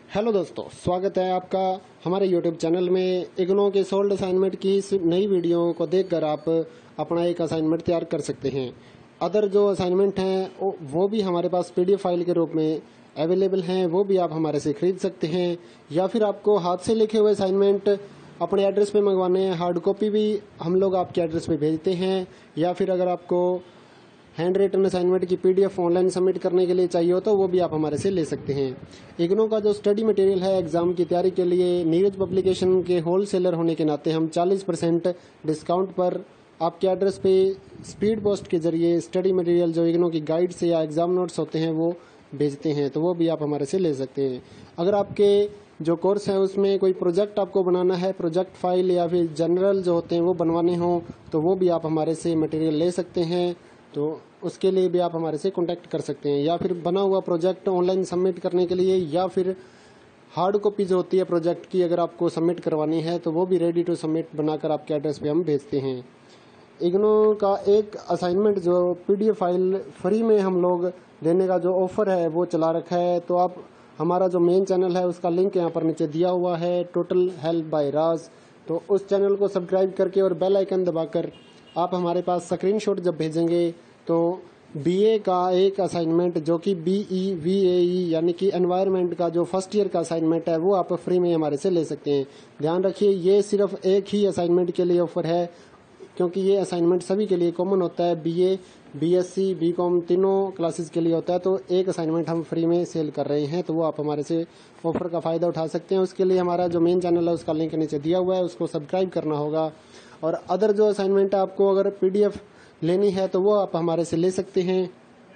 Hello दोस्तों, स्वागत है आपका हमारे यूट्यूब चैनल में। इग्नो के सोल्ड असाइनमेंट की इस नई वीडियो को देखकर आप अपना एक असाइनमेंट तैयार कर सकते हैं। अदर जो असाइनमेंट हैं वो भी हमारे पास पीडीएफ फाइल के रूप में अवेलेबल हैं, वो भी आप हमारे से खरीद सकते हैं। या फिर आपको हाथ से लिखे हुए असाइनमेंट अपने एड्रेस पे मंगवाने हैं, हार्ड कॉपी भी हम लोग आपके एड्रेस पे भेजते हैं। या फिर अगर आपको हैंड रिटन असाइनमेंट की पीडीएफ ऑनलाइन सबमिट करने के लिए चाहिए हो तो वो भी आप हमारे से ले सकते हैं। इग्नो का जो स्टडी मटेरियल है एग्जाम की तैयारी के लिए, नीरज पब्लिकेशन के होलसेलर होने के नाते हम 40% डिस्काउंट पर आपके एड्रेस पे स्पीड पोस्ट के जरिए स्टडी मटेरियल जो इग्नो की गाइड्स या एग्जाम नोट्स होते हैं वो भेजते हैं, तो वो भी आप हमारे से ले सकते हैं। अगर आपके जो कोर्स है उसमें कोई प्रोजेक्ट आपको बनाना है, प्रोजेक्ट फाइल या फिर जनरल जो होते हैं वो बनवाने हों, तो वो भी आप हमारे से मटेरियल ले सकते हैं। तो उसके लिए भी आप हमारे से कांटेक्ट कर सकते हैं। या फिर बना हुआ प्रोजेक्ट ऑनलाइन सबमिट करने के लिए, या फिर हार्ड कॉपी जो होती है प्रोजेक्ट की अगर आपको सबमिट करवानी है तो वो भी रेडी टू सबमिट बनाकर आपके एड्रेस पे हम भेजते हैं। इग्नो का एक असाइनमेंट जो पीडीएफ फाइल फ्री में हम लोग देने का जो ऑफर है वो चला रखा है, तो आप हमारा जो मेन चैनल है उसका लिंक यहाँ पर नीचे दिया हुआ है, टोटल हेल्प बाय राज। तो उस चैनल को सब्सक्राइब करके और बेल आइकन दबाकर आप हमारे पास स्क्रीनशॉट जब भेजेंगे तो बीए का एक असाइनमेंट जो कि BEVAE यानी कि एनवायरनमेंट का जो फर्स्ट ईयर का असाइनमेंट है वो आप फ्री में हमारे से ले सकते हैं। ध्यान रखिए, ये सिर्फ एक ही असाइनमेंट के लिए ऑफर है, क्योंकि ये असाइनमेंट सभी के लिए कॉमन होता है। BA, BSc, BCom तीनों क्लासेस के लिए होता है, तो एक असाइनमेंट हम फ्री में सेल कर रहे हैं, तो वो आप हमारे से ऑफर का फ़ायदा उठा सकते हैं। उसके लिए हमारा जो मेन चैनल है उसका लिंक नीचे दिया हुआ है, उसको सब्सक्राइब करना होगा। और अदर जो असाइनमेंट है आपको अगर पीडीएफ लेनी है तो वो आप हमारे से ले सकते हैं।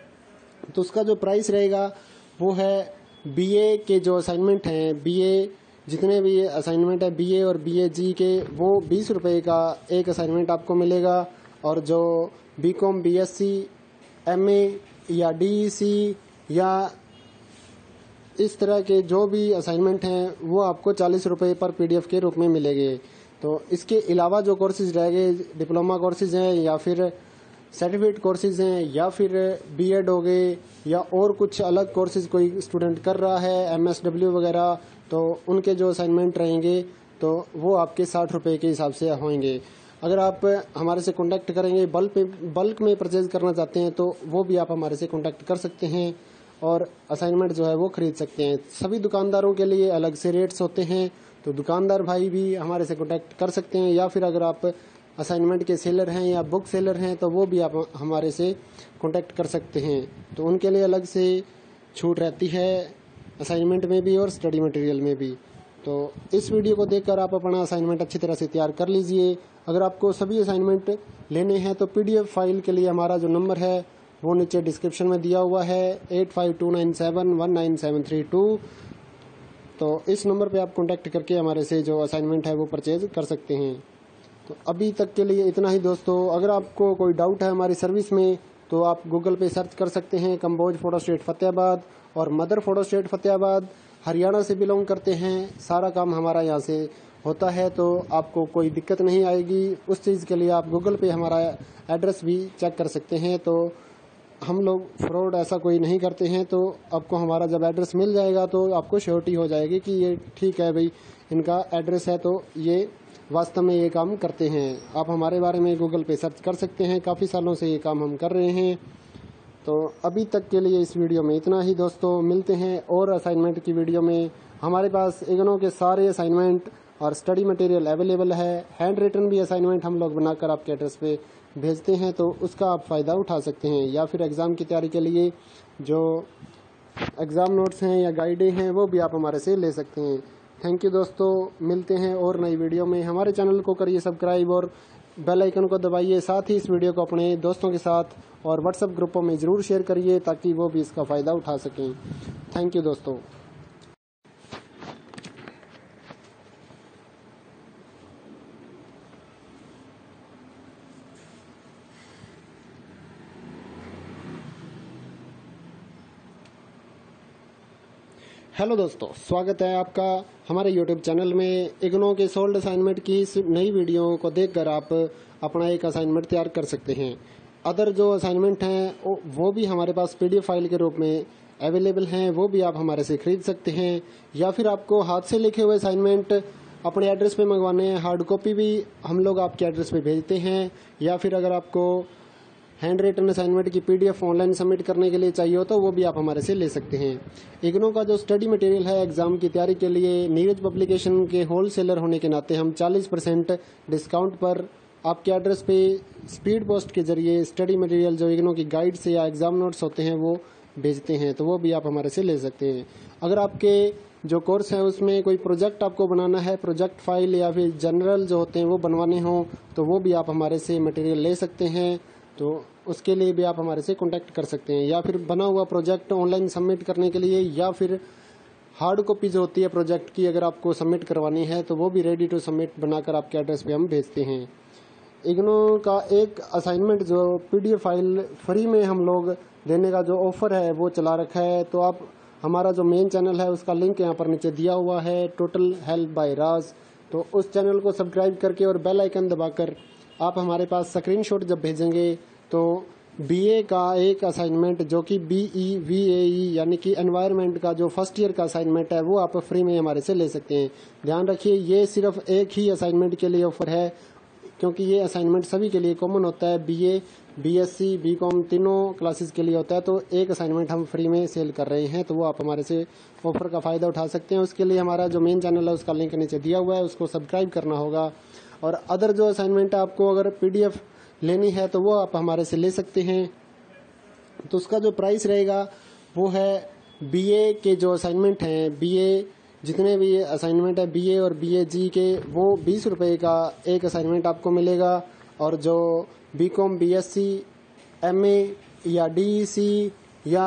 तो उसका जो प्राइस रहेगा वो है, बीए के जो असाइनमेंट हैं, बीए जितने भी असाइनमेंट है बीए और BAG के, वो 20 रुपये का एक असाइनमेंट आपको मिलेगा। और जो BCom, BSc, MA या DEC या इस तरह के जो भी असाइनमेंट हैं वो आपको 40 रुपये पर पीडीएफ के रूप में मिलेंगे। तो इसके अलावा जो कोर्सेज रहेंगे, डिप्लोमा कोर्सेज हैं या फिर सर्टिफिकेट कोर्सेज हैं या फिर बीएड हो गए या और कुछ अलग कोर्सेज कोई स्टूडेंट कर रहा है, MSW वगैरह, तो उनके जो असाइनमेंट रहेंगे तो वो आपके 60 रुपये के हिसाब से होंगे। अगर आप हमारे से कांटेक्ट करेंगे, बल्क में परचेज करना चाहते हैं तो वो भी आप हमारे से कांटेक्ट कर सकते हैं और असाइनमेंट जो है वो खरीद सकते हैं। सभी दुकानदारों के लिए अलग से रेट्स होते हैं, तो दुकानदार भाई भी हमारे से कांटेक्ट कर सकते हैं। या फिर अगर आप असाइनमेंट के सेलर हैं या बुक सेलर हैं तो वो भी आप हमारे से कांटेक्ट कर सकते हैं, तो उनके लिए अलग से छूट रहती है असाइनमेंट में भी और स्टडी मटेरियल में भी। तो इस वीडियो को देखकर आप अपना असाइनमेंट अच्छी तरह से तैयार कर लीजिए। अगर आपको सभी असाइनमेंट लेने हैं तो पीडीएफ फाइल के लिए हमारा जो नंबर है वो नीचे डिस्क्रिप्शन में दिया हुआ है, 8529719732। तो इस नंबर पे आप कांटेक्ट करके हमारे से जो असाइनमेंट है वो परचेज कर सकते हैं। तो अभी तक के लिए इतना ही दोस्तों। अगर आपको कोई डाउट है हमारी सर्विस में तो आप गूगल पे सर्च कर सकते हैं कंबोज फोटो स्टेट फतेहाबाद और mother photo state Fatehabad. Haryana से बिलोंग करते हैं, सारा काम हमारा यहाँ से होता है, तो आपको कोई दिक्कत नहीं आएगी। उस चीज़ के लिए आप गूगल पे हमारा एड्रेस भी चेक कर सकते हैं। तो हम लोग फ्रॉड ऐसा कोई नहीं करते हैं, तो आपको हमारा जब एड्रेस मिल जाएगा तो आपको श्योरिटी हो जाएगी कि ये ठीक है भाई, इनका एड्रेस है तो ये वास्तव में ये काम करते हैं। आप हमारे बारे में गूगल पे सर्च कर सकते हैं, काफ़ी सालों से ये काम हम कर रहे हैं। तो अभी तक के लिए इस वीडियो में इतना ही दोस्तों, मिलते हैं और असाइनमेंट की वीडियो में। हमारे पास इग्नो के सारे असाइनमेंट और स्टडी मटेरियल अवेलेबल है। हैंड रिटन भी असाइनमेंट हम लोग बनाकर आपके एड्रेस पे भेजते हैं, तो उसका आप फ़ायदा उठा सकते हैं। या फिर एग्ज़ाम की तैयारी के लिए जो एग्ज़ाम नोट्स हैं या गाइडें हैं वो भी आप हमारे से ले सकते हैं। थैंक यू दोस्तों, मिलते हैं और नई वीडियो में। हमारे चैनल को करिए सब्सक्राइब और बेल आइकन को दबाइए। साथ ही इस वीडियो को अपने दोस्तों के साथ और व्हाट्सएप ग्रुपों में ज़रूर शेयर करिए ताकि वो भी इसका फ़ायदा उठा सकें। थैंक यू दोस्तों। हेलो दोस्तों, स्वागत है आपका हमारे यूट्यूब चैनल में। इग्नो के सोल्ड असाइनमेंट की इस नई वीडियो को देखकर आप अपना एक असाइनमेंट तैयार कर सकते हैं। अदर जो असाइनमेंट हैं वो भी हमारे पास पीडीएफ फाइल के रूप में अवेलेबल हैं वो भी आप हमारे से खरीद सकते हैं। या फिर आपको हाथ से लिखे हुए असाइनमेंट अपने एड्रेस पे मंगवाने हैं, हार्ड कॉपी भी हम लोग आपके एड्रेस पे भेजते हैं। या फिर अगर आपको हैंड रिटन असाइनमेंट की पीडीएफ ऑनलाइन सबमिट करने के लिए चाहिए हो तो वो भी आप हमारे से ले सकते हैं। इग्नो का जो स्टडी मटेरियल है एग्जाम की तैयारी के लिए, नीरज पब्लिकेशन के होलसेलर होने के नाते हम 40% डिस्काउंट पर आपके एड्रेस पे स्पीड पोस्ट के जरिए स्टडी मटेरियल जो इग्नो की गाइड्स या एग्जाम नोट्स होते हैं वो भेजते हैं, तो वो भी आप हमारे से ले सकते हैं। अगर आपके जो कोर्स है उसमें कोई प्रोजेक्ट आपको बनाना है, प्रोजेक्ट फाइल या फिर जनरल जो होते हैं वो बनवाने हों तो वो भी आप हमारे से मटेरियल ले सकते हैं, तो उसके लिए भी आप हमारे से कांटेक्ट कर सकते हैं। या फिर बना हुआ प्रोजेक्ट ऑनलाइन सबमिट करने के लिए या फिर हार्ड कॉपी जो होती है प्रोजेक्ट की अगर आपको सबमिट करवानी है तो वो भी रेडी टू सबमिट बनाकर आपके एड्रेस पे हम भेजते हैं। इग्नो का एक असाइनमेंट जो पीडीएफ फाइल फ्री में हम लोग देने का जो ऑफर है वो चला रखा है, तो आप हमारा जो मेन चैनल है उसका लिंक यहाँ पर नीचे दिया हुआ है, टोटल हेल्प बाय राज, तो उस चैनल को सब्सक्राइब करके और बेल आइकन दबाकर आप हमारे पास स्क्रीनशॉट जब भेजेंगे तो बीए का एक असाइनमेंट जो कि BEVAE यानी कि एनवायरनमेंट का जो फर्स्ट ईयर का असाइनमेंट है वो आप फ्री में हमारे से ले सकते हैं। ध्यान रखिए ये सिर्फ एक ही असाइनमेंट के लिए ऑफर है, क्योंकि ये असाइनमेंट सभी के लिए कॉमन होता है, BA, BSc, BCom तीनों क्लासेस के लिए होता है, तो एक असाइनमेंट हम फ्री में सेल कर रहे हैं, तो वो आप हमारे से ऑफर का फ़ायदा उठा सकते हैं। उसके लिए हमारा जो मेन चैनल है उसका लिंक नीचे दिया हुआ है, उसको सब्सक्राइब करना होगा। और अदर जो असाइनमेंट है आपको अगर PDF लेनी है तो वो आप हमारे से ले सकते हैं, तो उसका जो प्राइस रहेगा वो है BA के जो असाइनमेंट हैं, BA जितने भी असाइनमेंट है BA और BAG के वो 20 रुपये का एक असाइनमेंट आपको मिलेगा, और जो BCom, BSc, MA या DEC या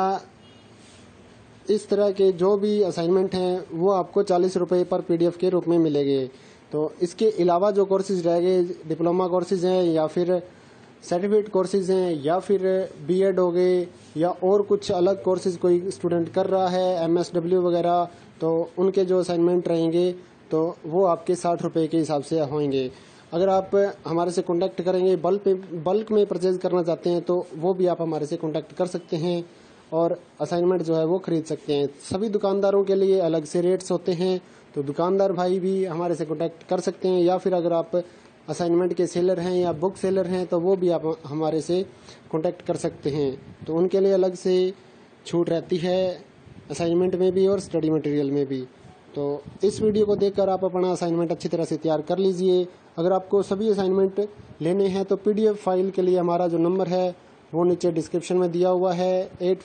इस तरह के जो भी असाइनमेंट हैं वो आपको 40 रुपये पर PDF के रूप में मिलेंगे। तो इसके अलावा जो कोर्सेज रह गए, डिप्लोमा कोर्सेज हैं या फिर सर्टिफिकेट कोर्सेज हैं या फिर BEd हो गए या और कुछ अलग कोर्सेज कोई स्टूडेंट कर रहा है MSW वगैरह, तो उनके जो असाइनमेंट रहेंगे तो वो आपके 60 रुपये के हिसाब से होंगे। अगर आप हमारे से कांटेक्ट करेंगे बल्क में परचेज करना चाहते हैं तो वो भी आप हमारे से कांटेक्ट कर सकते हैं और असाइनमेंट जो है वो खरीद सकते हैं। सभी दुकानदारों के लिए अलग से रेट्स होते हैं, तो दुकानदार भाई भी हमारे से कांटेक्ट कर सकते हैं। या फिर अगर आप असाइनमेंट के सेलर हैं या बुक सेलर हैं तो वो भी आप हमारे से कांटेक्ट कर सकते हैं, तो उनके लिए अलग से छूट रहती है असाइनमेंट में भी और स्टडी मटेरियल में भी। तो इस वीडियो को देखकर आप अपना असाइनमेंट अच्छी तरह से तैयार कर लीजिए। अगर आपको सभी असाइनमेंट लेने हैं तो PDF फाइल के लिए हमारा जो नंबर है वो नीचे डिस्क्रिप्शन में दिया हुआ है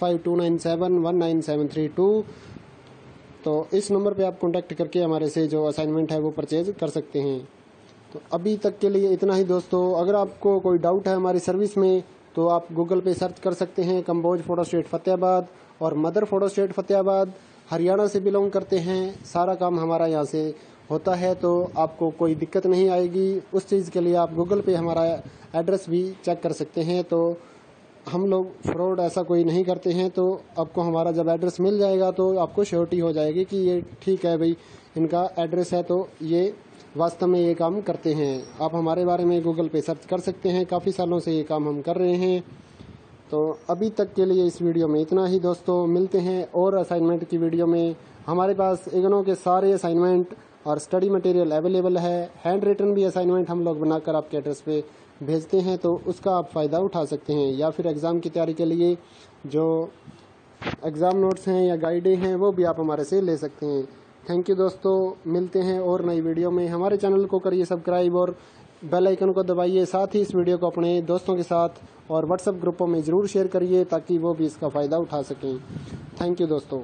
8529719732, तो इस नंबर पे आप कांटेक्ट करके हमारे से जो असाइनमेंट है वो परचेज कर सकते हैं। तो अभी तक के लिए इतना ही दोस्तों। अगर आपको कोई डाउट है हमारी सर्विस में तो आप गूगल पे सर्च कर सकते हैं कंबोज फोटो स्टेट फतेहाबाद और mother photo state Fatehabad, Haryana से बिलोंग करते हैं, सारा काम हमारा यहाँ से होता है, तो आपको कोई दिक्कत नहीं आएगी। उस चीज़ के लिए आप गूगल पे हमारा एड्रेस भी चेक कर सकते हैं, तो हम लोग फ्रॉड ऐसा कोई नहीं करते हैं। तो आपको हमारा जब एड्रेस मिल जाएगा तो आपको श्योरिटी हो जाएगी कि ये ठीक है भाई, इनका एड्रेस है तो ये वास्तव में ये काम करते हैं। आप हमारे बारे में गूगल पे सर्च कर सकते हैं, काफ़ी सालों से ये काम हम कर रहे हैं। तो अभी तक के लिए इस वीडियो में इतना ही दोस्तों, मिलते हैं और असाइनमेंट की वीडियो में। हमारे पास इग्नो के सारे असाइनमेंट और स्टडी मटेरियल अवेलेबल है, हैंड रिटन भी असाइनमेंट हम लोग बनाकर आपके एड्रेस पे भेजते हैं, तो उसका आप फ़ायदा उठा सकते हैं। या फिर एग्ज़ाम की तैयारी के लिए जो एग्ज़ाम नोट्स हैं या गाइडें हैं वो भी आप हमारे से ले सकते हैं। थैंक यू दोस्तों, मिलते हैं और नई वीडियो में। हमारे चैनल को करिए सब्सक्राइब और बेल आइकन को दबाइए, साथ ही इस वीडियो को अपने दोस्तों के साथ और व्हाट्सएप ग्रुपों में ज़रूर शेयर करिए ताकि वो भी इसका फ़ायदा उठा सकें। थैंक यू दोस्तों।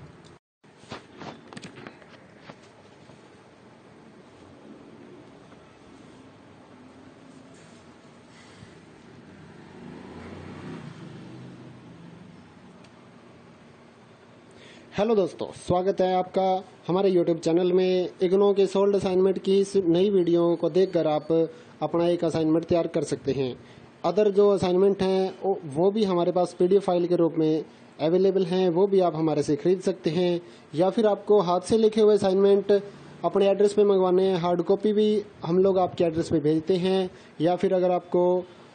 हेलो दोस्तों, स्वागत है आपका हमारे YouTube चैनल में। इग्नो के सोल्ड असाइनमेंट की इस नई वीडियो को देखकर आप अपना एक असाइनमेंट तैयार कर सकते हैं। अदर जो असाइनमेंट हैं वो भी हमारे पास PDF फाइल के रूप में अवेलेबल हैं, वो भी आप हमारे से खरीद सकते हैं। या फिर आपको हाथ से लिखे हुए असाइनमेंट अपने एड्रेस पे मंगवाने हैं, हार्ड कॉपी भी हम लोग आपके एड्रेस पे भेजते हैं। या फिर अगर आपको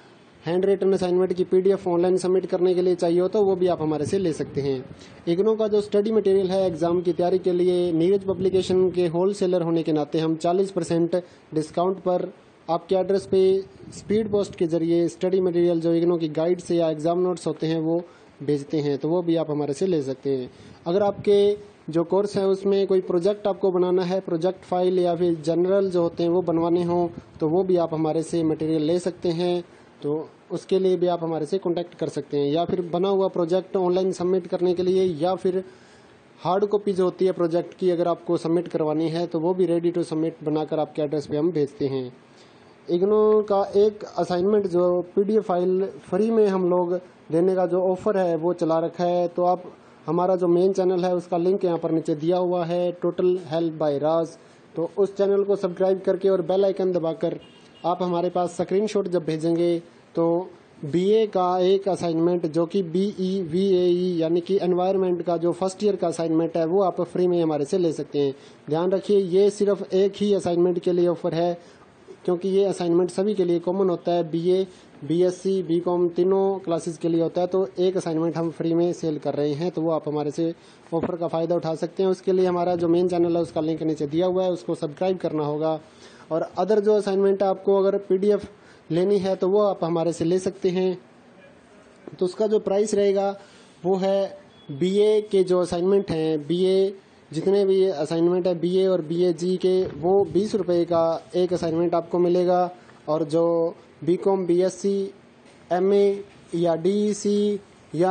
हैंड रिटन असाइनमेंट की PDF ऑनलाइन सबमिट करने के लिए चाहिए हो तो वो भी आप हमारे से ले सकते हैं। इग्नो का जो स्टडी मटेरियल है एग्जाम की तैयारी के लिए, नीरज पब्लिकेशन के होलसेलर होने के नाते हम 40% डिस्काउंट पर आपके एड्रेस पे स्पीड पोस्ट के जरिए स्टडी मटेरियल जो इग्नो की गाइड्स या एग्जाम नोट्स होते हैं वो भेजते हैं, तो वो भी आप हमारे से ले सकते हैं। अगर आपके जो कोर्स है उसमें कोई प्रोजेक्ट आपको बनाना है, प्रोजेक्ट फाइल या फिर जनरल जो होते हैं वो बनवाने हों, तो वो भी आप हमारे से मटेरियल ले सकते हैं। तो उसके लिए भी आप हमारे से कांटेक्ट कर सकते हैं, या फिर बना हुआ प्रोजेक्ट ऑनलाइन सबमिट करने के लिए, या फिर हार्ड कॉपी जो होती है प्रोजेक्ट की अगर आपको सबमिट करवानी है तो वो भी रेडी टू सबमिट बनाकर आपके एड्रेस पे हम भेजते हैं। इग्नो का एक असाइनमेंट जो PDF फाइल फ्री में हम लोग देने का जो ऑफर है वो चला रखा है, तो आप हमारा जो मेन चैनल है उसका लिंक यहाँ पर नीचे दिया हुआ है, टोटल हेल्प बाय राज, तो उस चैनल को सब्सक्राइब करके और बेल आइकन दबाकर आप हमारे पास स्क्रीनशॉट जब भेजेंगे तो BA का एक असाइनमेंट जो कि BEVAE यानी कि एनवायरनमेंट का जो फर्स्ट ईयर का असाइनमेंट है वो आप फ्री में हमारे से ले सकते हैं। ध्यान रखिए ये सिर्फ एक ही असाइनमेंट के लिए ऑफर है, क्योंकि ये असाइनमेंट सभी के लिए कॉमन होता है, BA, BSc, BCom तीनों क्लासेस के लिए होता है, तो एक असाइनमेंट हम फ्री में सेल कर रहे हैं, तो वो आप हमारे से ऑफर का फ़ायदा उठा सकते हैं। उसके लिए हमारा जो मेन चैनल है उसका लिंक नीचे दिया हुआ है, उसको सब्सक्राइब करना होगा। और अदर जो असाइनमेंट आपको अगर PDF लेनी है तो वो आप हमारे से ले सकते हैं। तो उसका जो प्राइस रहेगा वो है BA के जो असाइनमेंट हैं, BA जितने भी असाइनमेंट है BA और BAG के, वो 20 रुपये का एक असाइनमेंट आपको मिलेगा। और जो BCom, BSc, MA या DEC या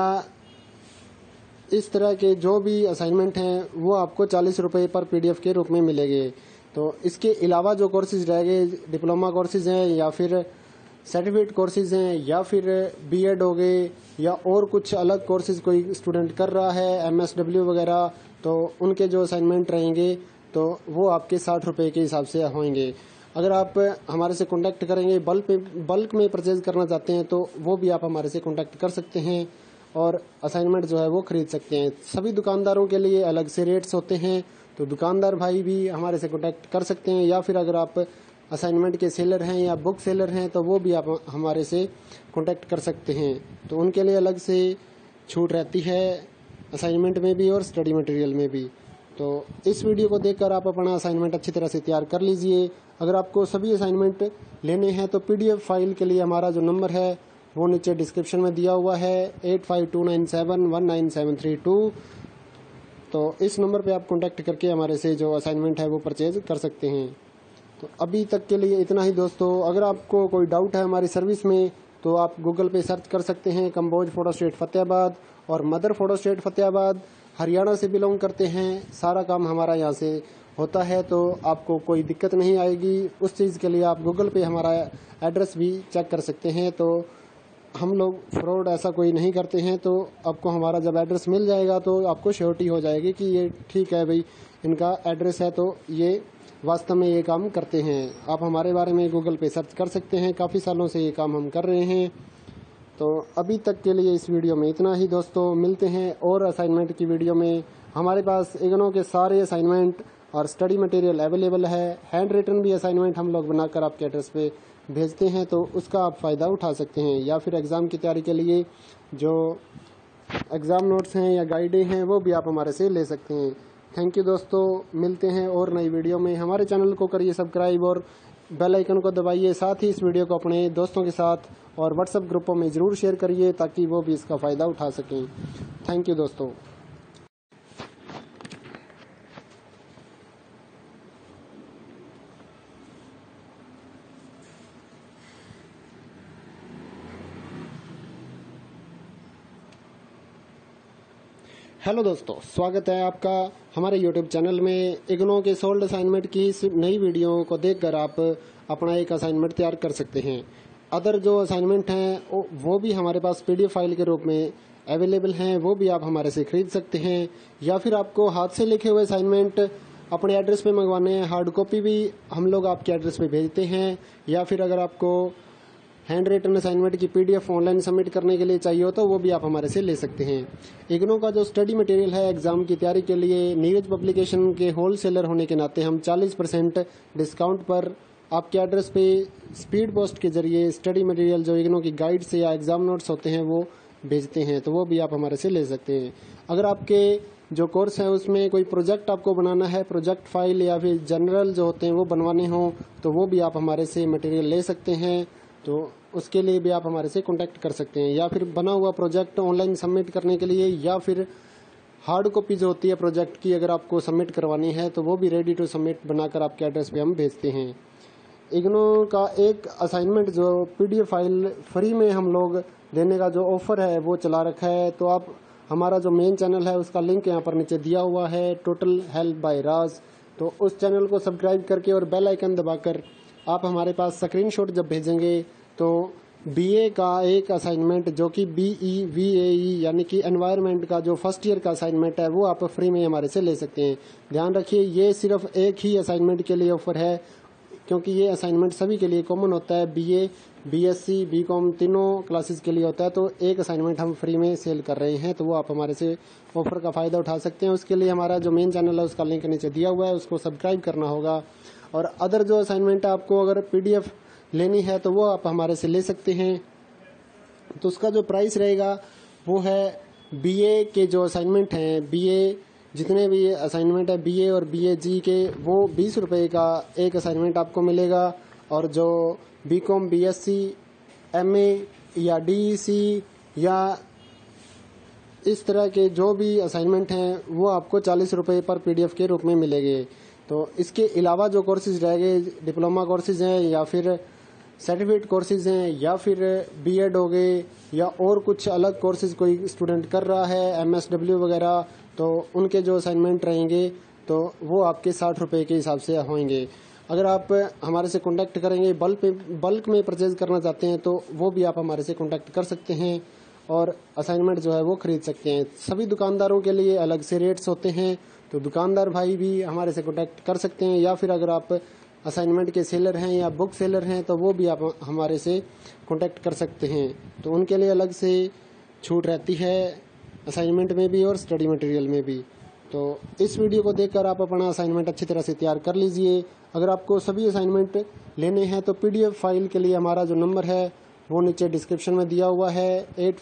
इस तरह के जो भी असाइनमेंट हैं वो आपको 40 रुपये पर PDF के रूप में मिलेंगे। तो इसके अलावा जो कोर्सेज रहेंगे, डिप्लोमा कोर्सेज हैं या फिर सर्टिफिकेट कोर्सेज हैं या फिर B.Ed हो गए या और कुछ अलग कोर्सेज कोई स्टूडेंट कर रहा है, MSW वगैरह, तो उनके जो असाइनमेंट रहेंगे तो वो आपके 60 रुपये के हिसाब से होंगे। अगर आप हमारे से कांटेक्ट करेंगे, बल्क में परचेज करना चाहते हैं तो वो भी आप हमारे से कांटेक्ट कर सकते हैं और असाइनमेंट जो है वो खरीद सकते हैं। सभी दुकानदारों के लिए अलग से रेट्स होते हैं, तो दुकानदार भाई भी हमारे से कांटेक्ट कर सकते हैं, या फिर अगर आप असाइनमेंट के सेलर हैं या बुक सेलर हैं तो वो भी आप हमारे से कांटेक्ट कर सकते हैं, तो उनके लिए अलग से छूट रहती है असाइनमेंट में भी और स्टडी मटेरियल में भी। तो इस वीडियो को देखकर आप अपना असाइनमेंट अच्छी तरह से तैयार कर लीजिए। अगर आपको सभी असाइनमेंट लेने हैं तो PDF फाइल के लिए हमारा जो नंबर है वो नीचे डिस्क्रिप्शन में दिया हुआ है, 8529719732। तो इस नंबर पे आप कांटेक्ट करके हमारे से जो असाइनमेंट है वो परचेज कर सकते हैं। तो अभी तक के लिए इतना ही दोस्तों। अगर आपको कोई डाउट है हमारी सर्विस में तो आप गूगल पे सर्च कर सकते हैं कंबोज फोटो स्टेट फतेहाबाद और mother photo state Fatehabad, Haryana से बिलोंग करते हैं। सारा काम हमारा यहाँ से होता है, तो आपको कोई दिक्कत नहीं आएगी। उस चीज़ के लिए आप गूगल पे हमारा एड्रेस भी चेक कर सकते हैं। तो हम लोग फ्रॉड ऐसा कोई नहीं करते हैं, तो आपको हमारा जब एड्रेस मिल जाएगा तो आपको श्योरिटी हो जाएगी कि ये ठीक है भाई, इनका एड्रेस है तो ये वास्तव में ये काम करते हैं। आप हमारे बारे में गूगल पे सर्च कर सकते हैं, काफ़ी सालों से ये काम हम कर रहे हैं। तो अभी तक के लिए इस वीडियो में इतना ही दोस्तों। मिलते हैं और असाइनमेंट की वीडियो में। हमारे पास इग्नो के सारे असाइनमेंट और स्टडी मटेरियल अवेलेबल है। हैंड रिटन भी असाइनमेंट हम लोग बनाकर आपके एड्रेस पे भेजते हैं, तो उसका आप फ़ायदा उठा सकते हैं। या फिर एग्ज़ाम की तैयारी के लिए जो एग्ज़ाम नोट्स हैं या गाइडें हैं वो भी आप हमारे से ले सकते हैं। थैंक यू दोस्तों। मिलते हैं और नई वीडियो में। हमारे चैनल को करिए सब्सक्राइब और बेल आइकन को दबाइए। साथ ही इस वीडियो को अपने दोस्तों के साथ और व्हाट्सएप ग्रुपों में ज़रूर शेयर करिए ताकि वो भी इसका फ़ायदा उठा सकें। थैंक यू दोस्तों। हेलो दोस्तों, स्वागत है आपका हमारे YouTube चैनल में। इग्नो के सोल्ड असाइनमेंट की इस नई वीडियो को देखकर आप अपना एक असाइनमेंट तैयार कर सकते हैं। अदर जो असाइनमेंट हैं वो भी हमारे पास PDF फाइल के रूप में अवेलेबल हैं, वो भी आप हमारे से खरीद सकते हैं। या फिर आपको हाथ से लिखे हुए असाइनमेंट अपने एड्रेस पे मंगवाने हैं, हार्ड कॉपी भी हम लोग आपके एड्रेस पे भेजते हैं। या फिर अगर आपको हैंड रिटन असाइनमेंट की PDF ऑनलाइन सबमिट करने के लिए चाहिए हो तो वो भी आप हमारे से ले सकते हैं। इग्नो का जो स्टडी मटेरियल है एग्जाम की तैयारी के लिए, नीरज पब्लिकेशन के होलसेलर होने के नाते हम 40% डिस्काउंट पर आपके एड्रेस पे स्पीड पोस्ट के ज़रिए स्टडी मटेरियल जो इग्नू की गाइड से या एग्ज़ाम नोट्स होते हैं वो भेजते हैं, तो वो भी आप हमारे से ले सकते हैं। अगर आपके जो कोर्स है उसमें कोई प्रोजेक्ट आपको बनाना है, प्रोजेक्ट फाइल या फिर जनरल जो होते हैं वो बनवाने हों, तो वो भी आप हमारे से मटेरियल ले सकते हैं। तो उसके लिए भी आप हमारे से कांटेक्ट कर सकते हैं, या फिर बना हुआ प्रोजेक्ट ऑनलाइन सबमिट करने के लिए, या फिर हार्ड कॉपी जो होती है प्रोजेक्ट की अगर आपको सबमिट करवानी है तो वो भी रेडी टू सबमिट बनाकर आपके एड्रेस पे हम भेजते हैं। इग्नू का एक असाइनमेंट जो PDF फाइल फ्री में हम लोग देने का जो ऑफ़र है वो चला रखा है, तो आप हमारा जो मेन चैनल है उसका लिंक यहाँ पर नीचे दिया हुआ है, टोटल हेल्प बाय राज। तो उस चैनल को सब्सक्राइब करके और बेल आइकन दबाकर आप हमारे पास स्क्रीनशॉट जब भेजेंगे तो BA का एक असाइनमेंट जो कि BEVAE यानी कि एनवायरनमेंट का जो फर्स्ट ईयर का असाइनमेंट है वो आप फ्री में हमारे से ले सकते हैं। ध्यान रखिए ये सिर्फ एक ही असाइनमेंट के लिए ऑफर है, क्योंकि ये असाइनमेंट सभी के लिए कॉमन होता है, BA BSc BCom तीनों क्लासेस के लिए होता है। तो एक असाइनमेंट हम फ्री में सेल कर रहे हैं, तो वो आप हमारे से ऑफर का फ़ायदा उठा सकते हैं। उसके लिए हमारा जो मेन चैनल है उसका लिंक नीचे दिया हुआ है, उसको सब्सक्राइब करना होगा। और अदर जो असाइनमेंट है आपको अगर PDF लेनी है तो वो आप हमारे से ले सकते हैं। तो उसका जो प्राइस रहेगा वो है BA के जो असाइनमेंट हैं, BA जितने भी असाइनमेंट है BA और BAG के, वो 20 रुपये का एक असाइनमेंट आपको मिलेगा। और जो BCom BSc MA या DEC या इस तरह के जो भी असाइनमेंट हैं वो आपको 40 रुपये पर PDF के रूप में मिलेंगे। तो इसके अलावा जो कोर्सेज रह गए, डिप्लोमा कोर्सेज हैं या फिर सर्टिफिकेट कोर्सेज हैं या फिर BEd हो गए या और कुछ अलग कोर्सेज कोई स्टूडेंट कर रहा है MSW वगैरह, तो उनके जो असाइनमेंट रहेंगे तो वो आपके 60 रुपये के हिसाब से होंगे। अगर आप हमारे से कांटेक्ट करेंगे बल्क में परचेज करना चाहते हैं तो वो भी आप हमारे से कांटेक्ट कर सकते हैं और असाइनमेंट जो है वो खरीद सकते हैं। सभी दुकानदारों के लिए अलग से रेट्स होते हैं, तो दुकानदार भाई भी हमारे से कांटेक्ट कर सकते हैं, या फिर अगर आप असाइनमेंट के सेलर हैं या बुक सेलर हैं तो वो भी आप हमारे से कांटेक्ट कर सकते हैं। तो उनके लिए अलग से छूट रहती है असाइनमेंट में भी और स्टडी मटेरियल में भी। तो इस वीडियो को देखकर आप अपना असाइनमेंट अच्छी तरह से तैयार कर लीजिए। अगर आपको सभी असाइनमेंट लेने हैं तो PDF फाइल के लिए हमारा जो नंबर है वो नीचे डिस्क्रिप्शन में दिया हुआ है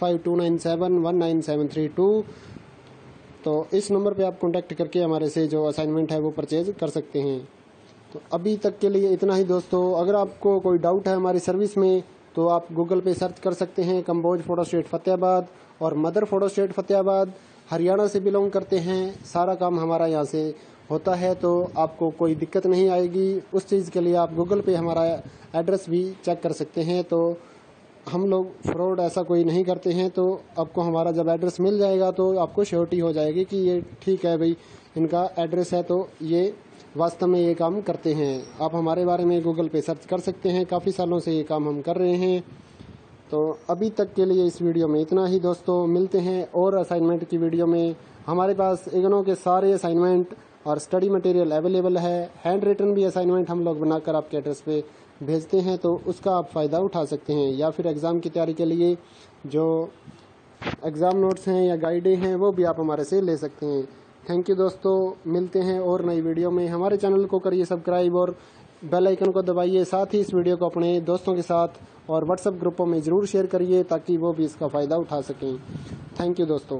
8529719732। तो इस नंबर पे आप कांटेक्ट करके हमारे से जो असाइनमेंट है वो परचेज कर सकते हैं। तो अभी तक के लिए इतना ही दोस्तों। अगर आपको कोई डाउट है हमारी सर्विस में तो आप गूगल पे सर्च कर सकते हैं कंबोज फोटो स्टेट फतेहाबाद और mother photo state Fatehabad. Haryana से बिलोंग करते हैं, सारा काम हमारा यहाँ से होता है, तो आपको कोई दिक्कत नहीं आएगी। उस चीज़ के लिए आप गूगल पे हमारा एड्रेस भी चेक कर सकते हैं। तो हम लोग फ्रॉड ऐसा कोई नहीं करते हैं, तो आपको हमारा जब एड्रेस मिल जाएगा तो आपको श्योरिटी हो जाएगी कि ये ठीक है भाई, इनका एड्रेस है तो ये वास्तव में ये काम करते हैं। आप हमारे बारे में गूगल पे सर्च कर सकते हैं, काफ़ी सालों से ये काम हम कर रहे हैं। तो अभी तक के लिए इस वीडियो में इतना ही दोस्तों। मिलते हैं और असाइनमेंट की वीडियो में। हमारे पास इग्नू के सारे असाइनमेंट और स्टडी मटेरियल अवेलेबल है। हैंड रिटन भी असाइनमेंट हम लोग बनाकर आपके एड्रेस पे भेजते हैं, तो उसका आप फ़ायदा उठा सकते हैं। या फिर एग्ज़ाम की तैयारी के लिए जो एग्ज़ाम नोट्स हैं या गाइडें हैं वो भी आप हमारे से ले सकते हैं। थैंक यू दोस्तों। मिलते हैं और नई वीडियो में। हमारे चैनल को करिए सब्सक्राइब और बेल आइकन को दबाइए। साथ ही इस वीडियो को अपने दोस्तों के साथ और व्हाट्सएप ग्रुपों में ज़रूर शेयर करिए ताकि वो भी इसका फ़ायदा उठा सकें। थैंक यू दोस्तों।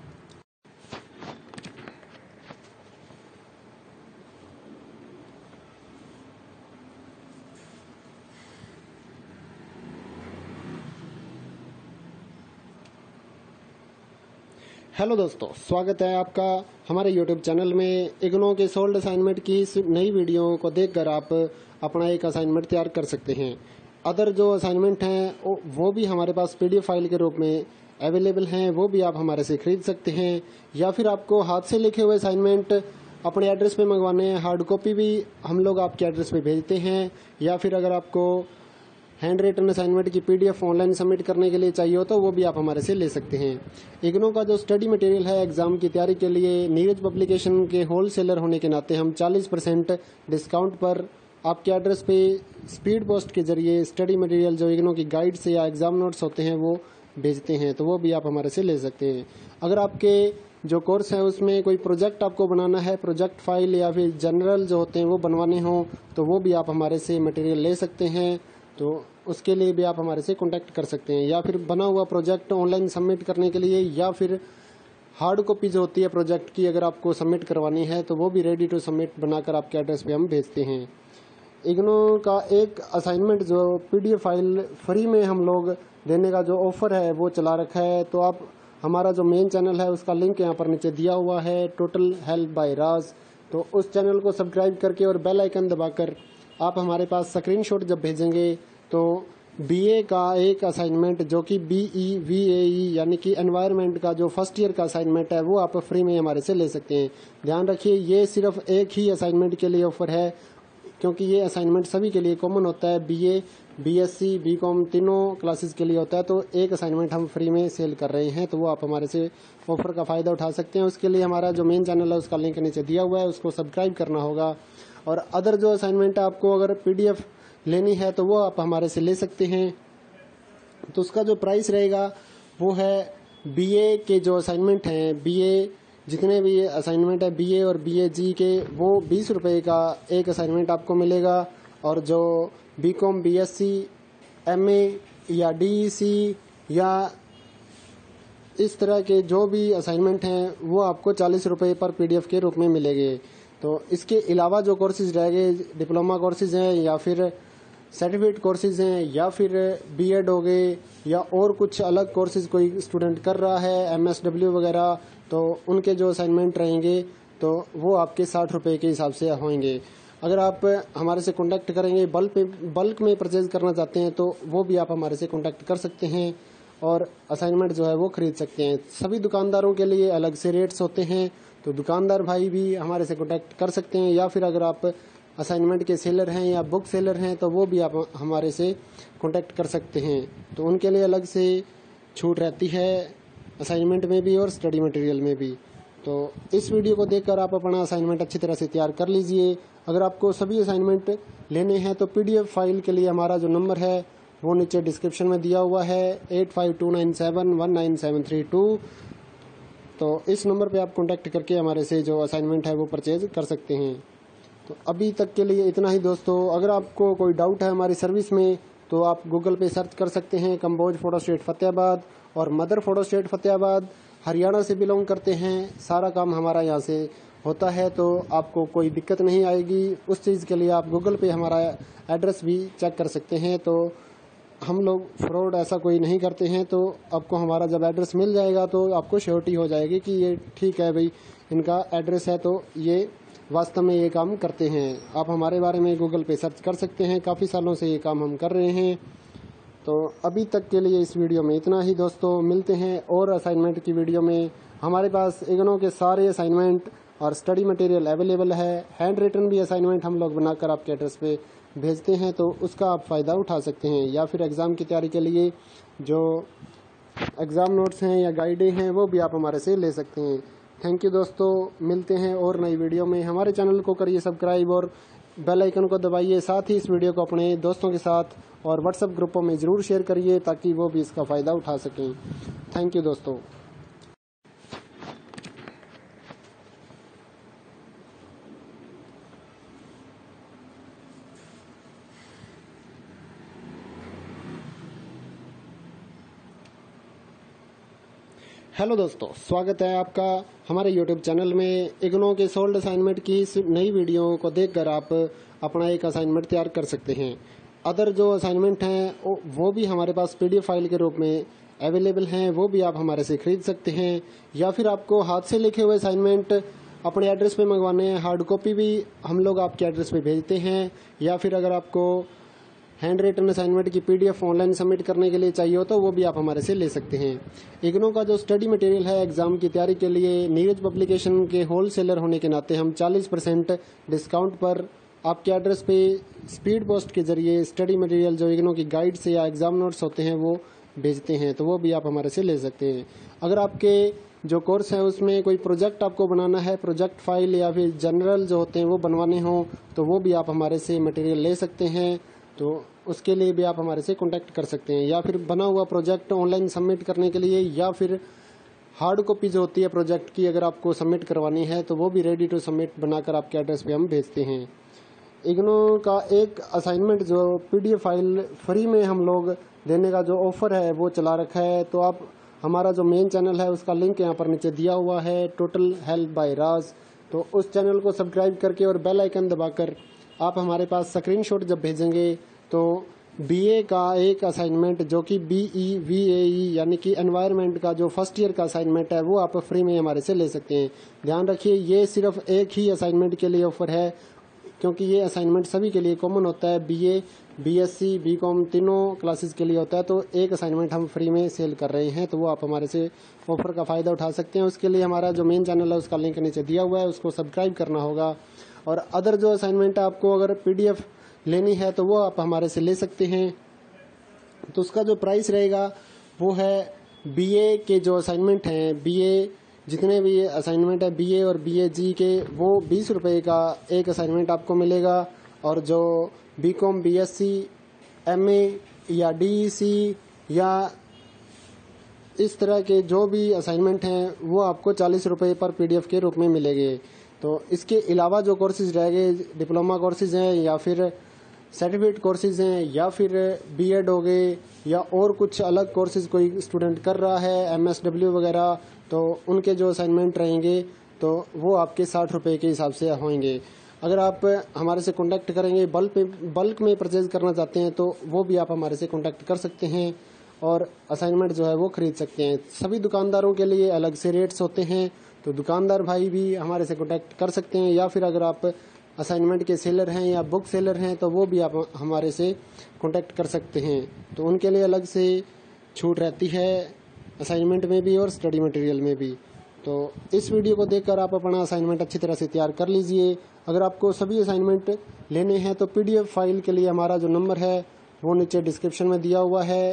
हेलो दोस्तों, स्वागत है आपका हमारे YouTube चैनल में। इग्नू के सोल्ड असाइनमेंट की इस नई वीडियो को देखकर आप अपना एक असाइनमेंट तैयार कर सकते हैं। अदर जो असाइनमेंट हैं वो भी हमारे पास PDF फाइल के रूप में अवेलेबल हैं, वो भी आप हमारे से खरीद सकते हैं। या फिर आपको हाथ से लिखे हुए असाइनमेंट अपने एड्रेस पे मंगवाने हैं, हार्ड कॉपी भी हम लोग आपके एड्रेस पे भेजते हैं। या फिर अगर आपको हैंड रिटन असाइनमेंट की PDF ऑनलाइन सबमिट करने के लिए चाहिए हो तो वो भी आप हमारे से ले सकते हैं। इग्नू का जो स्टडी मटेरियल है एग्जाम की तैयारी के लिए, नीरज पब्लिकेशन के होलसेलर होने के नाते हम 40% डिस्काउंट पर आपके एड्रेस पे स्पीड पोस्ट के जरिए स्टडी मटेरियल जो इग्नू की गाइड से या एग्जाम नोट्स होते हैं वो भेजते हैं, तो वो भी आप हमारे से ले सकते हैं। अगर आपके जो कोर्स है उसमें कोई प्रोजेक्ट आपको बनाना है, प्रोजेक्ट फाइल या फिर जनरल जो होते हैं वो बनवाने हों, तो वो भी आप हमारे से मटेरियल ले सकते हैं। तो उसके लिए भी आप हमारे से कांटेक्ट कर सकते हैं, या फिर बना हुआ प्रोजेक्ट ऑनलाइन सबमिट करने के लिए, या फिर हार्ड कॉपी जो होती है प्रोजेक्ट की अगर आपको सबमिट करवानी है तो वो भी रेडी टू सबमिट बनाकर आपके एड्रेस पे हम भेजते हैं। इग्नो का एक असाइनमेंट जो PDF फाइल फ्री में हम लोग देने का जो ऑफ़र है वो चला रखा है। तो आप हमारा जो मेन चैनल है उसका लिंक यहाँ पर नीचे दिया हुआ है, टोटल हेल्प बाय राज। तो उस चैनल को सब्सक्राइब करके और बेल आइकन दबाकर आप हमारे पास स्क्रीनशॉट जब भेजेंगे तो BA का एक असाइनमेंट जो कि BEVAE यानी कि एनवायरनमेंट का जो फर्स्ट ईयर का असाइनमेंट है वो आप फ्री में हमारे से ले सकते हैं। ध्यान रखिए ये सिर्फ एक ही असाइनमेंट के लिए ऑफर है, क्योंकि ये असाइनमेंट सभी के लिए कॉमन होता है, BA BSc BCom तीनों क्लासेस के लिए होता है। तो एक असाइनमेंट हम फ्री में सेल कर रहे हैं, तो वो आप हमारे से ऑफर का फ़ायदा उठा सकते हैं। उसके लिए हमारा जो मेन चैनल है उसका लिंक नीचे दिया हुआ है, उसको सब्सक्राइब करना होगा। और अदर जो असाइनमेंट है आपको अगर PDF लेनी है तो वो आप हमारे से ले सकते हैं। तो उसका जो प्राइस रहेगा वो है BA के जो असाइनमेंट हैं, BA जितने भी असाइनमेंट है BA और BAG के, वो 20 रुपये का एक असाइनमेंट आपको मिलेगा। और जो BCom BSc MA या DEC या इस तरह के जो भी असाइनमेंट हैं वो आपको 40 रुपये पर PDF के रूप में मिलेंगे। तो इसके अलावा जो कोर्सेज रह गए, डिप्लोमा कोर्सेज हैं या फिर सर्टिफिकेट कोर्सेज हैं या फिर B.Ed हो गए या और कुछ अलग कोर्सेज कोई स्टूडेंट कर रहा है MSW वगैरह, तो उनके जो असाइनमेंट रहेंगे तो वो आपके 60 रुपये के हिसाब से होंगे। अगर आप हमारे से कांटेक्ट करेंगे, बल्क में परचेज करना चाहते हैं तो वो भी आप हमारे से कांटेक्ट कर सकते हैं और असाइनमेंट जो है वो खरीद सकते हैं। सभी दुकानदारों के लिए अलग से रेट्स होते हैं, तो दुकानदार भाई भी हमारे से कांटेक्ट कर सकते हैं। या फिर अगर आप असाइनमेंट के सेलर हैं या बुक सेलर हैं तो वो भी आप हमारे से कांटेक्ट कर सकते हैं, तो उनके लिए अलग से छूट रहती है असाइनमेंट में भी और स्टडी मटेरियल में भी। तो इस वीडियो को देखकर आप अपना असाइनमेंट अच्छी तरह से तैयार कर लीजिए। अगर आपको सभी असाइनमेंट लेने हैं तो PDF फाइल के लिए हमारा जो नंबर है वो नीचे डिस्क्रिप्शन में दिया हुआ है 8529719732। तो इस नंबर पे आप कांटेक्ट करके हमारे से जो असाइनमेंट है वो परचेज कर सकते हैं। तो अभी तक के लिए इतना ही दोस्तों। अगर आपको कोई डाउट है हमारी सर्विस में तो आप गूगल पे सर्च कर सकते हैं कंबोज फोटो स्टेट फतेहाबाद और mother photo state Fatehabad. Haryana से बिलोंग करते हैं, सारा काम हमारा यहाँ से होता है, तो आपको कोई दिक्कत नहीं आएगी। उस चीज़ के लिए आप गूगल पे हमारा एड्रेस भी चेक कर सकते हैं। तो हम लोग फ्रॉड ऐसा कोई नहीं करते हैं, तो आपको हमारा जब एड्रेस मिल जाएगा तो आपको श्योरिटी हो जाएगी कि ये ठीक है भाई, इनका एड्रेस है तो ये वास्तव में ये काम करते हैं। आप हमारे बारे में गूगल पे सर्च कर सकते हैं, काफ़ी सालों से ये काम हम कर रहे हैं। तो अभी तक के लिए इस वीडियो में इतना ही दोस्तों, मिलते हैं और असाइनमेंट की वीडियो में। हमारे पास इग्नो के सारे असाइनमेंट और स्टडी मटेरियल अवेलेबल है। हैंड रिटन भी असाइनमेंट हम लोग बनाकर आपके एड्रेस पे भेजते हैं, तो उसका आप फ़ायदा उठा सकते हैं। या फिर एग्ज़ाम की तैयारी के लिए जो एग्ज़ाम नोट्स हैं या गाइडें हैं वो भी आप हमारे से ले सकते हैं। थैंक यू दोस्तों, मिलते हैं और नई वीडियो में। हमारे चैनल को करिए सब्सक्राइब और बेल आइकन को दबाइए। साथ ही इस वीडियो को अपने दोस्तों के साथ और व्हाट्सएप ग्रुपों में ज़रूर शेयर करिए ताकि वो भी इसका फ़ायदा उठा सकें। थैंक यू दोस्तों। हेलो दोस्तों, स्वागत है आपका हमारे YouTube चैनल में। इग्नो के सोल्ड असाइनमेंट की इस नई वीडियो को देखकर आप अपना एक असाइनमेंट तैयार कर सकते हैं। अदर जो असाइनमेंट हैं वो भी हमारे पास PDF फाइल के रूप में अवेलेबल हैं, वो भी आप हमारे से खरीद सकते हैं। या फिर आपको हाथ से लिखे हुए असाइनमेंट अपने एड्रेस पे मंगवाने हैं, हार्ड कॉपी भी हम लोग आपके एड्रेस पे भेजते हैं। या फिर अगर आपको हैंड रिटन असाइनमेंट की PDF ऑनलाइन सबमिट करने के लिए चाहिए हो तो वो भी आप हमारे से ले सकते हैं। इग्नो का जो स्टडी मटेरियल है एग्जाम की तैयारी के लिए, नीरज पब्लिकेशन के होलसेलर होने के नाते हम 40% डिस्काउंट पर आपके एड्रेस पे स्पीड पोस्ट के जरिए स्टडी मटेरियल जो इग्नो की गाइड से या एग्जाम नोट्स होते हैं वो भेजते हैं, तो वो भी आप हमारे से ले सकते हैं। अगर आपके जो कोर्स है उसमें कोई प्रोजेक्ट आपको बनाना है, प्रोजेक्ट फाइल या फिर जनरल जो होते हैं वो बनवाने हों, तो वो भी आप हमारे से मटेरियल ले सकते हैं। तो उसके लिए भी आप हमारे से कॉन्टैक्ट कर सकते हैं। या फिर बना हुआ प्रोजेक्ट ऑनलाइन सबमिट करने के लिए, या फिर हार्ड कॉपी जो होती है प्रोजेक्ट की अगर आपको सबमिट करवानी है तो वो भी रेडी टू सबमिट बनाकर आपके एड्रेस पे हम भेजते हैं। इग्नो का एक असाइनमेंट जो PDF फाइल फ्री में हम लोग देने का जो ऑफ़र है वो चला रखा है। तो आप हमारा जो मेन चैनल है उसका लिंक यहाँ पर नीचे दिया हुआ है, टोटल हेल्प बाय राज। तो उस चैनल को सब्सक्राइब करके और बेल आइकन दबाकर आप हमारे पास स्क्रीनशॉट जब भेजेंगे तो BA का एक असाइनमेंट जो कि BEVAE यानी कि एनवायरनमेंट का जो फर्स्ट ईयर का असाइनमेंट है वो आप फ्री में हमारे से ले सकते हैं। ध्यान रखिए ये सिर्फ एक ही असाइनमेंट के लिए ऑफर है, क्योंकि ये असाइनमेंट सभी के लिए कॉमन होता है, BA BSc BCom तीनों क्लासेस के लिए होता है। तो एक असाइनमेंट हम फ्री में सेल कर रहे हैं, तो वो आप हमारे से ऑफर का फ़ायदा उठा सकते हैं। उसके लिए हमारा जो मेन चैनल है उसका लिंक नीचे दिया हुआ है, उसको सब्सक्राइब करना होगा। और अदर जो असाइनमेंट है आपको अगर PDF लेनी है तो वो आप हमारे से ले सकते हैं। तो उसका जो प्राइस रहेगा वो है BA के जो असाइनमेंट हैं, BA जितने भी असाइनमेंट है BA और BAG के, वो 20 रुपये का एक असाइनमेंट आपको मिलेगा। और जो BCom BSc MA या DEC या इस तरह के जो भी असाइनमेंट हैं वो आपको 40 रुपये पर PDF के रूप में मिलेंगे। तो इसके अलावा जो कोर्सेज रह गए, डिप्लोमा कोर्सेज हैं या फिर सर्टिफिकेट कोर्सेज हैं या फिर B.Ed हो गए या और कुछ अलग कोर्सेज कोई स्टूडेंट कर रहा है MSW वगैरह, तो उनके जो असाइनमेंट रहेंगे तो वो आपके 60 रुपये के हिसाब से होंगे। अगर आप हमारे से कांटेक्ट करेंगे, बल्क में परचेज करना चाहते हैं तो वो भी आप हमारे से कांटेक्ट कर सकते हैं और असाइनमेंट जो है वो खरीद सकते हैं। सभी दुकानदारों के लिए अलग से रेट्स होते हैं, तो दुकानदार भाई भी हमारे से कांटेक्ट कर सकते हैं। या फिर अगर आप असाइनमेंट के सेलर हैं या बुक सेलर हैं तो वो भी आप हमारे से कांटेक्ट कर सकते हैं, तो उनके लिए अलग से छूट रहती है असाइनमेंट में भी और स्टडी मटेरियल में भी। तो इस वीडियो को देखकर आप अपना असाइनमेंट अच्छी तरह से तैयार कर लीजिए। अगर आपको सभी असाइनमेंट लेने हैं तो PDF फाइल के लिए हमारा जो नंबर है वो नीचे डिस्क्रिप्शन में दिया हुआ है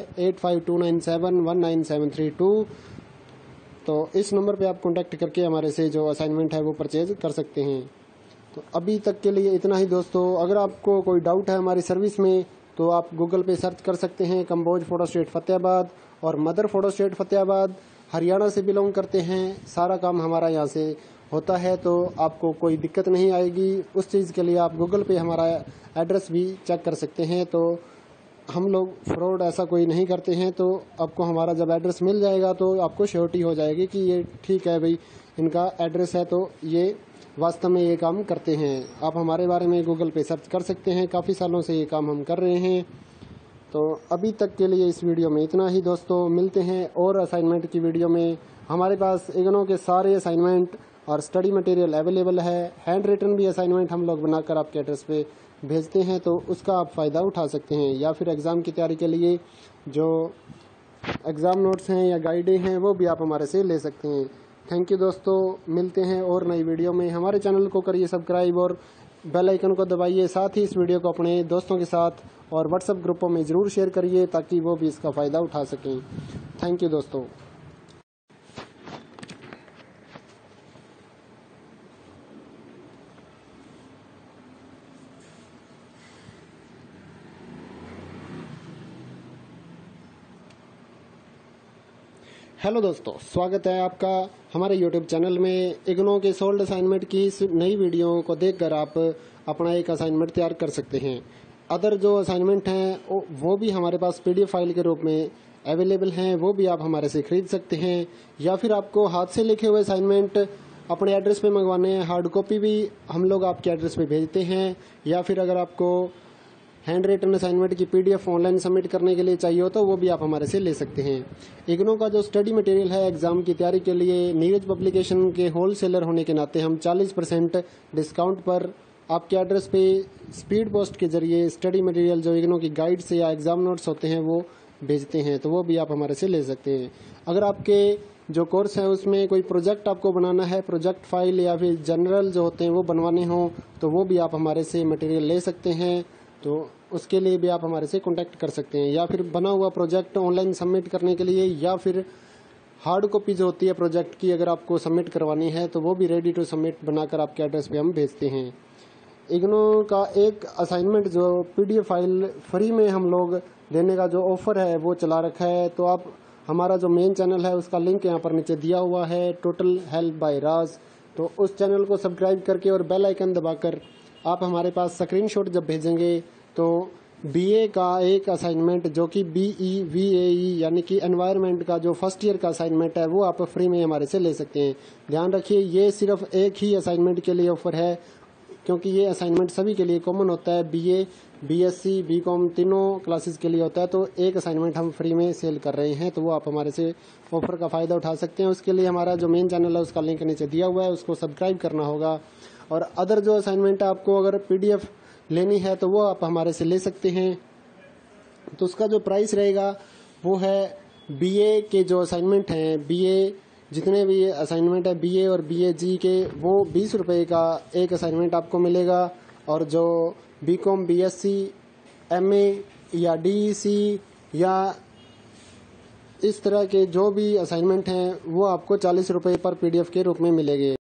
8529719732। तो इस नंबर पे आप कांटेक्ट करके हमारे से जो असाइनमेंट है वो परचेज कर सकते हैं। तो अभी तक के लिए इतना ही दोस्तों। अगर आपको कोई डाउट है हमारी सर्विस में तो आप गूगल पे सर्च कर सकते हैं कंबोज फोटो स्टेट फतेहाबाद और mother photo state Fatehabad. Haryana से बिलोंग करते हैं, सारा काम हमारा यहाँ से होता है, तो आपको कोई दिक्कत नहीं आएगी। उस चीज़ के लिए आप गूगल पे हमारा एड्रेस भी चेक कर सकते हैं। तो हम लोग फ्रॉड ऐसा कोई नहीं करते हैं, तो आपको हमारा जब एड्रेस मिल जाएगा तो आपको श्योरिटी हो जाएगी कि ये ठीक है भाई, इनका एड्रेस है तो ये वास्तव में ये काम करते हैं। आप हमारे बारे में गूगल पे सर्च कर सकते हैं, काफ़ी सालों से ये काम हम कर रहे हैं। तो अभी तक के लिए इस वीडियो में इतना ही दोस्तों, मिलते हैं और असाइनमेंट की वीडियो में। हमारे पास इग्नो के सारे असाइनमेंट और स्टडी मटेरियल अवेलेबल है। हैंड रिटन भी असाइनमेंट हम लोग बनाकर आपके एड्रेस पे भेजते हैं, तो उसका आप फ़ायदा उठा सकते हैं। या फिर एग्ज़ाम की तैयारी के लिए जो एग्ज़ाम नोट्स हैं या गाइडें हैं वो भी आप हमारे से ले सकते हैं। थैंक यू दोस्तों, मिलते हैं और नई वीडियो में। हमारे चैनल को करिए सब्सक्राइब और बेल आइकन को दबाइए। साथ ही इस वीडियो को अपने दोस्तों के साथ और व्हाट्सएप ग्रुपों में ज़रूर शेयर करिए ताकि वो भी इसका फ़ायदा उठा सकें। थैंक यू दोस्तों। हेलो दोस्तों, स्वागत है आपका हमारे YouTube चैनल में। इग्नो के सोल्ड असाइनमेंट की इस नई वीडियो को देखकर आप अपना एक असाइनमेंट तैयार कर सकते हैं। अदर जो असाइनमेंट हैं वो भी हमारे पास PDF फाइल के रूप में अवेलेबल हैं, वो भी आप हमारे से खरीद सकते हैं। या फिर आपको हाथ से लिखे हुए असाइनमेंट अपने एड्रेस पे मंगवाने हैं, हार्ड कॉपी भी हम लोग आपके एड्रेस पे भेजते हैं। या फिर अगर आपको हैंड रिटन असाइनमेंट की PDF ऑनलाइन सबमिट करने के लिए चाहिए हो तो वो भी आप हमारे से ले सकते हैं। इग्नो का जो स्टडी मटेरियल है एग्जाम की तैयारी के लिए, नीरज पब्लिकेशन के होलसेलर होने के नाते हम 40% डिस्काउंट पर आपके एड्रेस पे स्पीड पोस्ट के जरिए स्टडी मटेरियल जो इग्नो की गाइड से या एग्जाम नोट्स होते हैं वो भेजते हैं, तो वो भी आप हमारे से ले सकते हैं। अगर आपके जो कोर्स है उसमें कोई प्रोजेक्ट आपको बनाना है, प्रोजेक्ट फाइल या फिर जनरल जो होते हैं वो बनवाने हों तो वो भी आप हमारे से मटेरियल ले सकते हैं, तो उसके लिए भी आप हमारे से कांटेक्ट कर सकते हैं। या फिर बना हुआ प्रोजेक्ट ऑनलाइन सबमिट करने के लिए या फिर हार्ड कॉपी जो होती है प्रोजेक्ट की अगर आपको सबमिट करवानी है तो वो भी रेडी टू सबमिट बनाकर आपके एड्रेस पे हम भेजते हैं। इग्नो का एक असाइनमेंट जो PDF फाइल फ्री में हम लोग देने का जो ऑफ़र है वो चला रखा है। तो आप हमारा जो मेन चैनल है उसका लिंक यहाँ पर नीचे दिया हुआ है, टोटल हेल्प बाय राज। तो उस चैनल को सब्सक्राइब करके और बेल आइकन दबाकर आप हमारे पास स्क्रीनशॉट जब भेजेंगे तो BA का एक असाइनमेंट जो कि BE यानी कि एनवायरनमेंट का जो फर्स्ट ईयर का असाइनमेंट है वो आप फ्री में हमारे से ले सकते हैं। ध्यान रखिए ये सिर्फ एक ही असाइनमेंट के लिए ऑफर है, क्योंकि ये असाइनमेंट सभी के लिए कॉमन होता है, BA, BSc, BCom तीनों क्लासेस के लिए होता है। तो एक असाइनमेंट हम फ्री में सेल कर रहे हैं, तो वो आप हमारे से ऑफर का फ़ायदा उठा सकते हैं। उसके लिए हमारा जो मेन चैनल है उसका लिंक नीचे दिया हुआ है, उसको सब्सक्राइब करना होगा। और अदर जो असाइनमेंट है आपको अगर PDF लेनी है तो वो आप हमारे से ले सकते हैं। तो उसका जो प्राइस रहेगा वो है BA के जो असाइनमेंट हैं, BA जितने भी असाइनमेंट है BA और BAG के, वो 20 रुपये का एक असाइनमेंट आपको मिलेगा। और जो BCom, BSc, MA या DEC या इस तरह के जो भी असाइनमेंट हैं वो आपको 40 रुपये पर PDF के रूप में मिलेंगे।